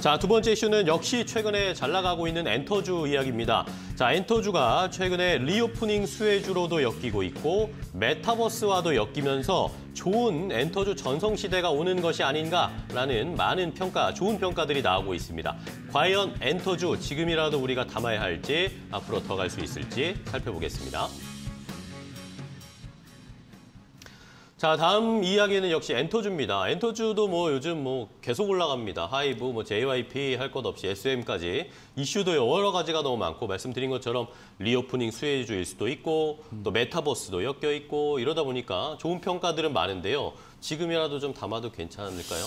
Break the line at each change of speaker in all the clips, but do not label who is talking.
자, 두 번째 이슈는 역시 최근에 잘 나가고 있는 엔터주 이야기입니다. 자, 엔터주가 최근에 리오프닝 수혜주로도 엮이고 있고 메타버스와도 엮이면서 좋은 엔터주 전성시대가 오는 것이 아닌가라는 많은 평가, 좋은 평가들이 나오고 있습니다. 과연 엔터주 지금이라도 우리가 담아야 할지 앞으로 더 갈 수 있을지 살펴보겠습니다. 자, 다음 이야기는 역시 엔터주입니다. 엔터주도 요즘 계속 올라갑니다. 하이브, JYP 할 것 없이 SM까지 이슈도 여러 가지가 너무 많고 말씀드린 것처럼 리오프닝 수혜주일 수도 있고 또 메타버스도 엮여 있고 이러다 보니까 좋은 평가들은 많은데요. 지금이라도 좀 담아도 괜찮을까요?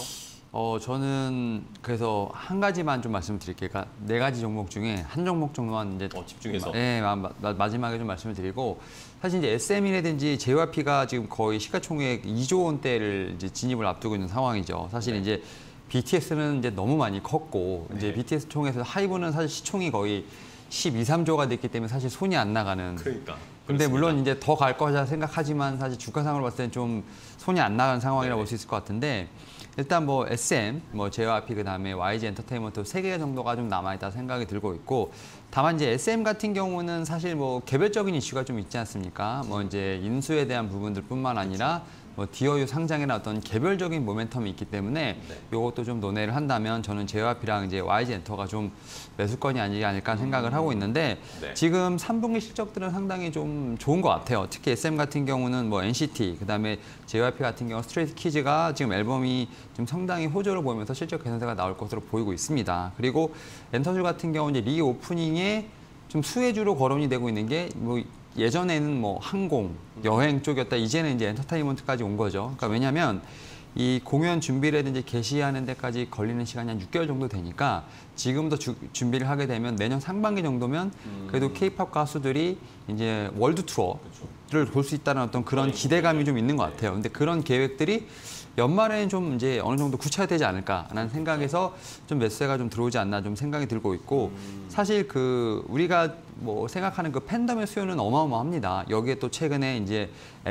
저는 그래서 한 가지만 좀 말씀드릴게요. 그러니까 4가지 종목 중에 한 종목 정도만 이제
집중해서.
네, 마지막에 좀 말씀을 드리고 사실 이제 SM이라든지 JYP가 지금 거의 시가총액 2조 원대를 이제 진입을 앞두고 있는 상황이죠. 사실 이제 BTS는 이제 너무 많이 컸고 이제 BTS 총에서 하이브는 사실 시총이 거의 12, 3조가 됐기 때문에 사실 손이 안 나가는.
그러니까.
근데 물론 이제 더 갈 거라 생각하지만 사실 주가상으로 봤을 때는 좀 손이 안 나가는 상황이라고 볼 수 있을 것 같은데 일단 SM, JYP 그다음에 YG 엔터테인먼트 3개 정도가 좀 남아있다 생각이 들고 있고 다만 이제 SM 같은 경우는 사실 개별적인 이슈가 좀 있지 않습니까? 이제 인수에 대한 부분들뿐만 아니라 DOU 상장이나 어떤 개별적인 모멘텀이 있기 때문에 이것도 좀 논의를 한다면 저는 JYP랑 이제 YG 엔터가 좀 매수권이 아니지 않을까 생각을 하고 있는데 지금 3분기 실적들은 상당히 좀 좋은 것 같아요. 특히 SM 같은 경우는 NCT, 그다음에 JYP 같은 경우 스트레이트 키즈가 지금 앨범이 좀 상당히 호조를 보이면서 실적 개선세가 나올 것으로 보이고 있습니다. 그리고 엔터주 같은 경우 이제 리오프닝에 좀 수혜주로 거론이 되고 있는 게 예전에는 항공, 여행 쪽이었다. 이제는 이제 엔터테인먼트까지 온 거죠. 그러니까 왜냐하면 이 공연 준비라든지 개시하는 데까지 걸리는 시간이 한 6개월 정도 되니까 지금부터 준비를 하게 되면 내년 상반기 정도면 그래도 K-팝 가수들이 이제 월드 투어를 볼 수 있다는 어떤 그런 기대감이 좀 있는 것 같아요. 근데 그런 계획들이 연말에는 좀 이제 어느 정도 구체화되지 않을까라는 생각에서 좀 매수세가 좀 들어오지 않나 좀 생각이 들고 있고 사실 우리가 생각하는 그 팬덤의 수요는 어마어마합니다. 여기에 또 최근에 이제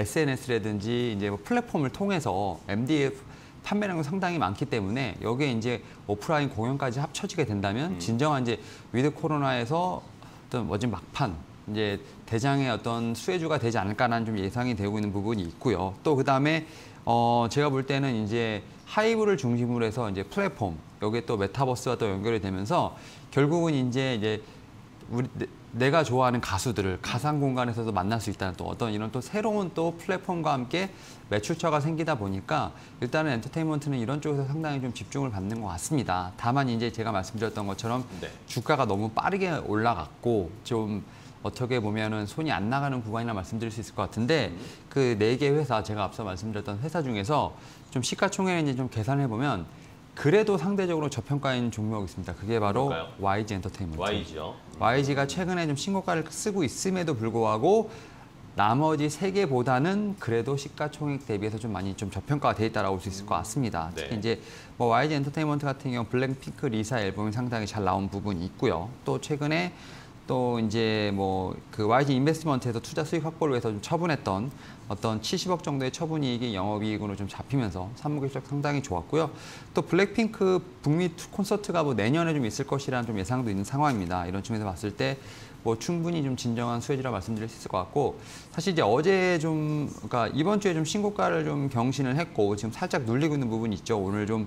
SNS라든지 이제 플랫폼을 통해서 MDF 판매량도 상당히 많기 때문에 여기에 이제 오프라인 공연까지 합쳐지게 된다면 진정한 이제 위드 코로나에서 어떤 막판 이제 대장의 어떤 수혜주가 되지 않을까라는 좀 예상이 되고 있는 부분이 있고요. 또 그다음에 제가 볼 때는 이제 하이브를 중심으로 해서 이제 플랫폼, 여기에 또 메타버스와 또 연결이 되면서 결국은 이제 내가 좋아하는 가수들을 가상 공간에서도 만날 수 있다는 또 어떤 이런 또 새로운 또 플랫폼과 함께 매출처가 생기다 보니까 일단은 엔터테인먼트는 이런 쪽에서 상당히 좀 집중을 받는 것 같습니다. 다만 이제 제가 말씀드렸던 것처럼 주가가 너무 빠르게 올라갔고 좀 어떻게 보면은 손이 안 나가는 구간이라 말씀드릴 수 있을 것 같은데 그 4개 회사 제가 앞서 말씀드렸던 회사 중에서 좀 시가총액 이제 좀 계산해 보면 그래도 상대적으로 저평가인 종목이 있습니다. 그게 바로
뭘까요?
YG 엔터테인먼트.
YG요.
YG가 최근에 좀 신고가를 쓰고 있음에도 불구하고 나머지 3개보다는 그래도 시가총액 대비해서 좀 많이 좀 저평가가 돼 있다라고 볼 수 있을 것 같습니다. 특히 이제 YG 엔터테인먼트 같은 경우 블랙핑크 리사 앨범이 상당히 잘 나온 부분이 있고요. 또 최근에 또 이제 그 YG 인베스트먼트에서 투자 수익 확보를 위해서 좀 처분했던 어떤 70억 정도의 처분이익이 영업이익으로 좀 잡히면서 3분기 실적 상당히 좋았고요. 또 블랙핑크 북미 콘서트가 내년에 좀 있을 것이라는 좀 예상도 있는 상황입니다. 이런 측면에서 봤을 때 충분히 좀 진정한 수혜주라 말씀드릴 수 있을 것 같고 사실 이제 어제 그러니까 이번 주에 좀 신고가를 좀 경신을 했고 지금 살짝 눌리고 있는 부분이 있죠. 오늘 좀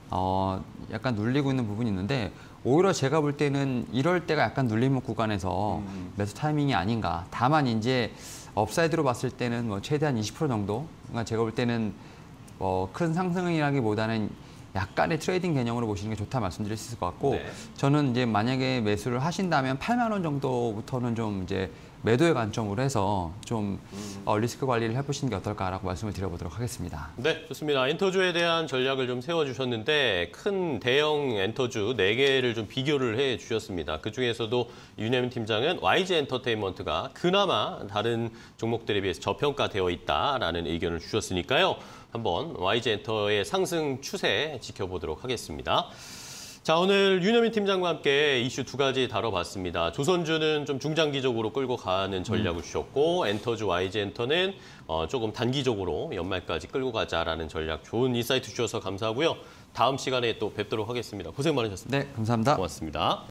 약간 눌리고 있는 부분이 있는데 오히려 제가 볼 때는 이럴 때가 약간 눌림목 구간에서 매수 타이밍이 아닌가. 다만 이제 업사이드로 봤을 때는 최대한 20% 정도. 그러니까 제가 볼 때는 큰 상승이라기보다는 약간의 트레이딩 개념으로 보시는 게 좋다 말씀드릴 수 있을 것 같고 저는 이제 만약에 매수를 하신다면 8만 원 정도부터는 좀 이제 매도의 관점으로 해서 좀 리스크 관리를 해보시는 게 어떨까라고 말씀을 드려보도록 하겠습니다.
네, 좋습니다. 엔터주에 대한 전략을 좀 세워주셨는데 큰 대형 엔터주 4개를 좀 비교를 해주셨습니다. 그중에서도 윤혜민 팀장은 YG 엔터테인먼트가 그나마 다른 종목들에 비해서 저평가되어 있다라는 의견을 주셨으니까요. 한번 YG 엔터의 상승 추세 지켜보도록 하겠습니다. 자, 오늘 윤혜민 팀장과 함께 이슈 2가지 다뤄봤습니다. 조선주는 좀 중장기적으로 끌고 가는 전략을 주셨고 엔터주 YG 엔터는 조금 단기적으로 연말까지 끌고 가자라는 전략 좋은 인사이트 주셔서 감사하고요. 다음 시간에 또 뵙도록 하겠습니다. 고생 많으셨습니다.
네, 감사합니다.
고맙습니다.